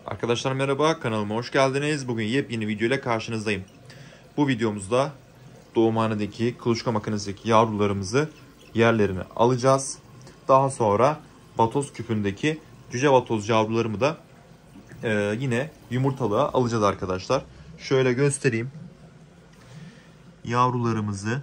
Arkadaşlar merhaba, kanalıma hoş geldiniz. Bugün yepyeni video ile karşınızdayım. Bu videomuzda doğumhanedeki kuluçka makinesindeki yavrularımızı yerlerine alacağız. Daha sonra vatoz küpündeki cüce vatoz yavrularımı da yine yumurtalığa alacağız arkadaşlar. Şöyle göstereyim yavrularımızı.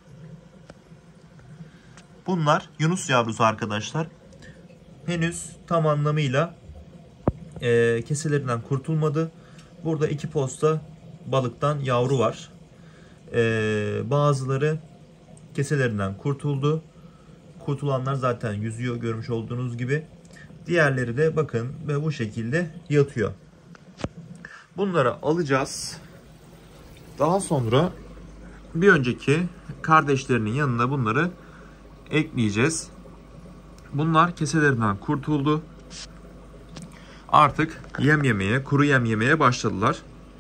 Bunlar yunus yavrusu arkadaşlar. Henüz tam anlamıyla keselerinden kurtulmadı. Burada 2 posta balıktan yavru var. Bazıları keselerinden kurtuldu. Kurtulanlar zaten yüzüyor, görmüş olduğunuz gibi. Diğerleri de bakın ve bu şekilde yatıyor. Bunları alacağız. Daha sonra bir önceki kardeşlerinin yanına bunları ekleyeceğiz. Bunlar keselerinden kurtuldu. Artık yem yemeye, kuru yem yemeye başladılar.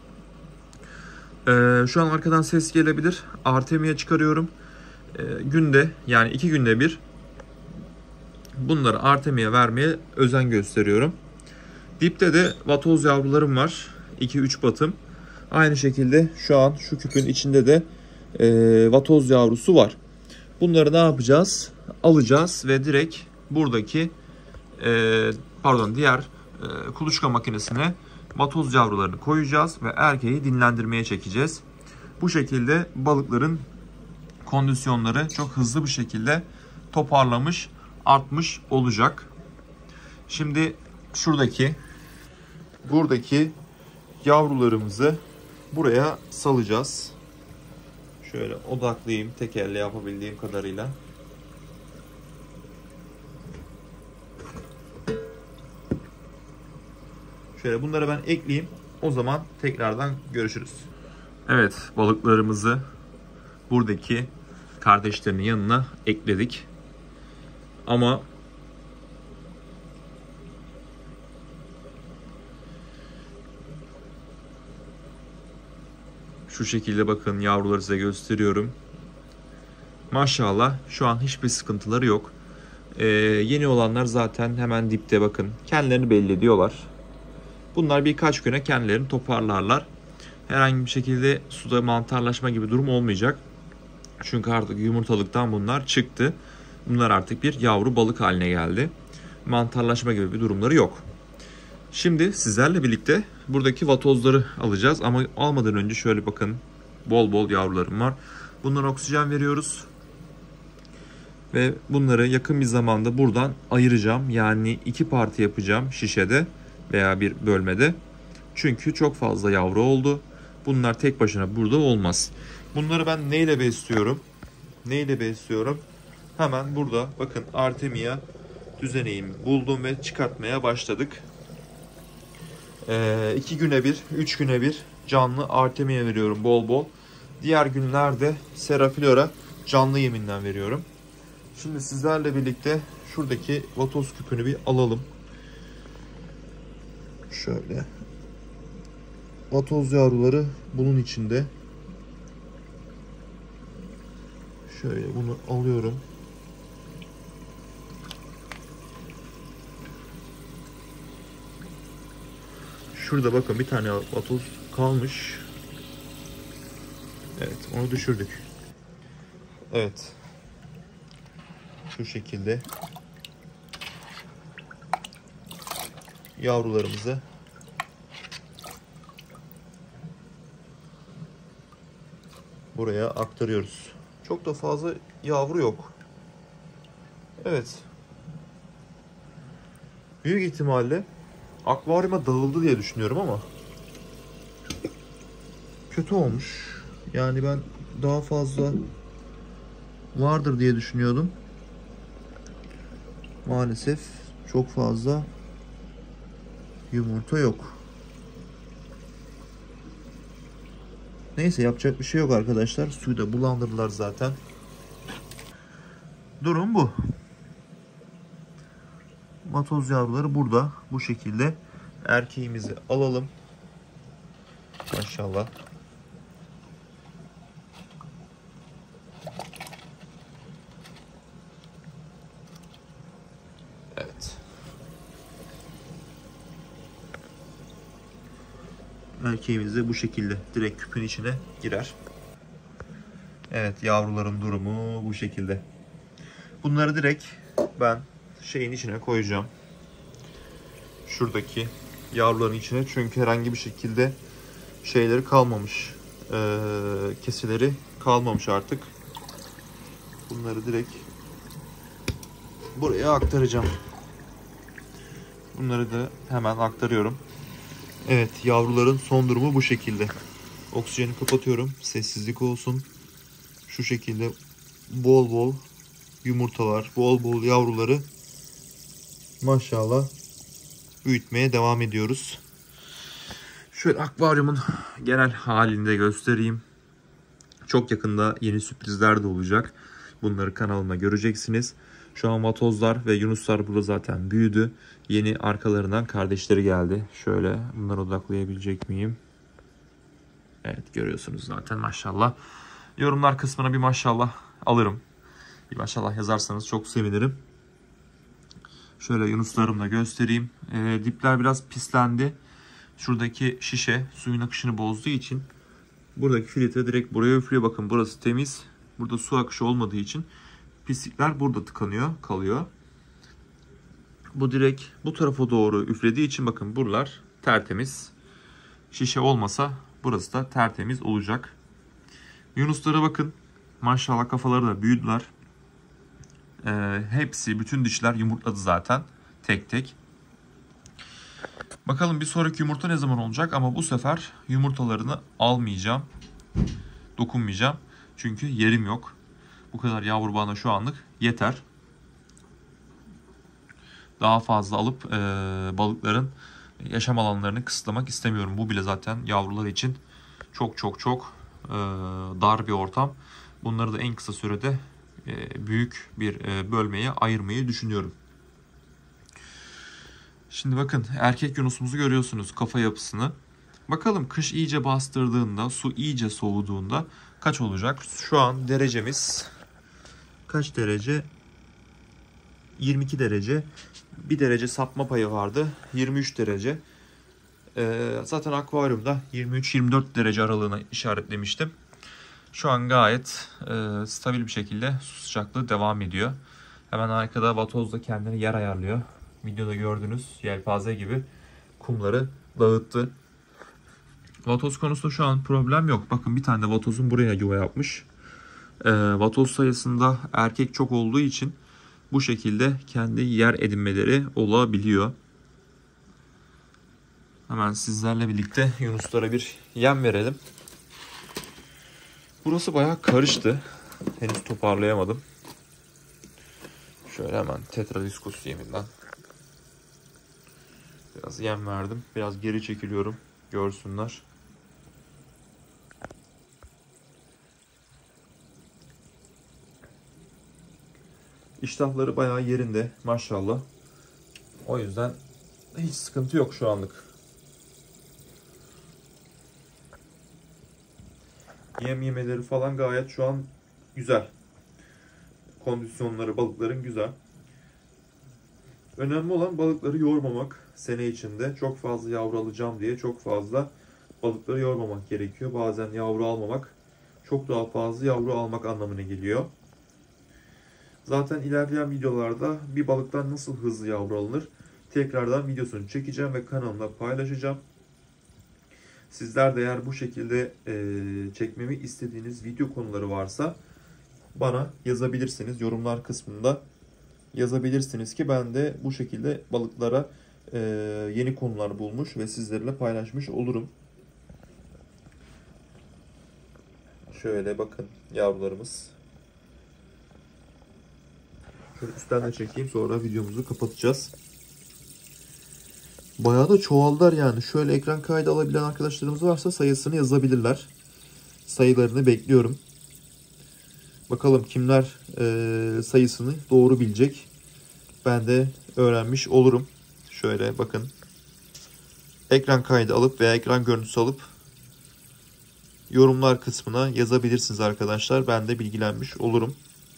Şu an arkadan ses gelebilir. Artemia çıkarıyorum. Günde, yani 2 günde bir bunları Artemia vermeye özen gösteriyorum. Dipte de vatoz yavrularım var. 2-3 batım. Aynı şekilde şu an şu küpün içinde de vatoz yavrusu var. Bunları ne yapacağız? Alacağız ve direkt buradaki diğer kuluçka makinesine vatoz yavrularını koyacağız ve erkeği dinlendirmeye çekeceğiz. Bu şekilde balıkların kondisyonları çok hızlı bir şekilde toparlamış, artmış olacak. Şimdi buradaki yavrularımızı buraya salacağız. Şöyle odaklayayım tek elle yapabildiğim kadarıyla. Şöyle bunları ben ekleyeyim. O zaman tekrardan görüşürüz. Evet, balıklarımızı buradaki kardeşlerinin yanına ekledik. Ama şu şekilde bakın, yavruları size gösteriyorum. Maşallah şu an hiçbir sıkıntıları yok. Yeni olanlar zaten hemen dipte bakın. Kendilerini belli ediyorlar. Bunlar birkaç güne kendilerini toparlarlar. Herhangi bir şekilde suda mantarlaşma gibi durum olmayacak. Çünkü artık yumurtalıktan bunlar çıktı. Bunlar artık bir yavru balık haline geldi. Mantarlaşma gibi bir durumları yok. Şimdi sizlerle birlikte buradaki vatozları alacağız. Ama almadan önce şöyle bakın. Bol bol yavrularım var. Bunlara oksijen veriyoruz. Ve bunları yakın bir zamanda buradan ayıracağım. Yani 2 parti yapacağım şişede veya bir bölmede. Çünkü çok fazla yavru oldu. Bunlar tek başına burada olmaz. Bunları ben neyle besliyorum? Hemen burada bakın, Artemia düzeneğimi buldum ve çıkartmaya başladık. 2 güne bir, 3 güne bir canlı Artemia veriyorum bol bol. Diğer günlerde Seraflora canlı yeminden veriyorum. Şimdi sizlerle birlikte şuradaki vatoz küpünü bir alalım. Şöyle. Vatoz yavruları bunun içinde. Şöyle bunu alıyorum. Şurada bakın bir tane vatoz kalmış. Evet, onu düşürdük. Evet. Şu şekilde yavrularımızı buraya aktarıyoruz. Çok da fazla yavru yok. Evet. Büyük ihtimalle akvaryuma dağıldı diye düşünüyorum ama kötü olmuş. Yani ben daha fazla vardır diye düşünüyordum. Maalesef çok fazla yumurta yok. Neyse, yapacak bir şey yok arkadaşlar. Suyu da bulandırdılar zaten. Durum bu. Vatoz yavruları burada. Bu şekilde. Erkeğimizi alalım. Maşallah. Evet. Erkeğimiz de bu şekilde direkt küpün içine girer. Evet, yavruların durumu bu şekilde. Bunları direkt ben şeyin içine koyacağım. Şuradaki yavruların içine, çünkü herhangi bir şekilde şeyleri kalmamış. Kesileri kalmamış artık. Bunları direkt buraya aktaracağım. Bunları da hemen aktarıyorum. Evet, yavruların son durumu bu şekilde. Oksijeni kapatıyorum. Sessizlik olsun. Şu şekilde bol bol yumurtalar, bol bol yavruları maşallah büyütmeye devam ediyoruz. Şöyle akvaryumun genel halini de göstereyim. Çok yakında yeni sürprizler de olacak. Bunları kanalıma göreceksiniz. Şu an vatozlar ve yunuslar burada zaten büyüdü. Yeni arkalarından kardeşleri geldi. Şöyle bunları odaklayabilecek miyim? Evet, görüyorsunuz zaten maşallah. Yorumlar kısmına bir maşallah alırım. Bir maşallah yazarsanız çok sevinirim. Şöyle yunuslarımı da göstereyim. Dipler biraz pislendi. Şuradaki şişe suyun akışını bozduğu için buradaki filtre direkt buraya üflüyor. Bakın burası temiz. Burada su akışı olmadığı için pislikler burada kalıyor. Bu direkt bu tarafa doğru üflediği için bakın buralar tertemiz. Şişe olmasa burası da tertemiz olacak. Yunuslara bakın. Maşallah kafaları da büyüdüler. Hepsi, bütün dişler yumurtladı zaten. Tek tek. Bakalım bir sonraki yumurta ne zaman olacak, ama bu sefer yumurtalarını almayacağım. Dokunmayacağım. Çünkü yerim yok. Bu kadar yavru bana şu anlık yeter. Daha fazla alıp balıkların yaşam alanlarını kısıtlamak istemiyorum. Bu bile zaten yavrular için çok dar bir ortam. Bunları da en kısa sürede büyük bir bölmeye ayırmayı düşünüyorum. Şimdi bakın, erkek yunusumuzu görüyorsunuz, kafa yapısını. Bakalım kış iyice bastırdığında, su iyice soğuduğunda kaç olacak? Şu an derecemiz kaç derece? 22 derece. Bir derece sapma payı vardı. 23 derece. Zaten akvaryumda 23-24 derece aralığına işaretlemiştim. Şu an gayet stabil bir şekilde su sıcaklığı devam ediyor. Hemen arkada vatoz da kendine yer ayarlıyor. Videoda gördüğünüz yelpaze gibi kumları dağıttı. Vatoz konusunda şu an problem yok. Bakın bir tane de vatozun buraya yuva yapmış. Vatoz sayısında erkek çok olduğu için bu şekilde kendi yer edinmeleri olabiliyor. Hemen sizlerle birlikte yunuslara bir yem verelim. Burası bayağı karıştı. Henüz toparlayamadım. Şöyle hemen Tetradiskos yeminden biraz yem verdim. Biraz geri çekiliyorum, görsünler. İştahları bayağı yerinde maşallah. O yüzden hiç sıkıntı yok şu anlık. Yem yemeleri falan gayet şu an güzel. Kondisyonları balıkların güzel. Önemli olan balıkları yormamak. Sene içinde çok fazla yavru alacağım diye çok fazla balıkları yormamak gerekiyor. Bazen yavru almamak çok daha fazla yavru almak anlamına geliyor. Zaten ilerleyen videolarda bir balıktan nasıl hızlı yavru alınır tekrardan videosunu çekeceğim ve kanalımda paylaşacağım. Sizler de eğer bu şekilde çekmemi istediğiniz video konuları varsa bana yazabilirsiniz. Yorumlar kısmında yazabilirsiniz ki ben de bu şekilde balıklara yeni konular bulmuş ve sizlerle paylaşmış olurum. Şöyle bakın yavrularımız. Şöyle üstten de çekeyim, sonra videomuzu kapatacağız. Bayağı da çoğaldılar yani. Şöyle ekran kaydı alabilen arkadaşlarımız varsa sayısını yazabilirler. Sayılarını bekliyorum. Bakalım kimler sayısını doğru bilecek. Ben de öğrenmiş olurum. Şöyle bakın. Ekran kaydı alıp veya ekran görüntüsü alıp yorumlar kısmına yazabilirsiniz arkadaşlar. Ben de bilgilenmiş olurum.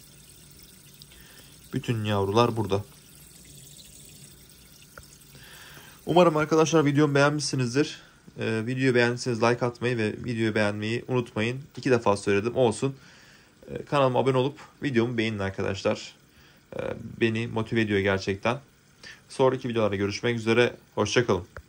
Bütün yavrular burada. Umarım arkadaşlar videomu beğenmişsinizdir. Videoyu beğendiyseniz like atmayı ve videoyu beğenmeyi unutmayın. 2 defa söyledim, olsun. Kanalıma abone olup videomu beğenin arkadaşlar. Beni motive ediyor gerçekten. Sonraki videolarda görüşmek üzere. Hoşça kalın.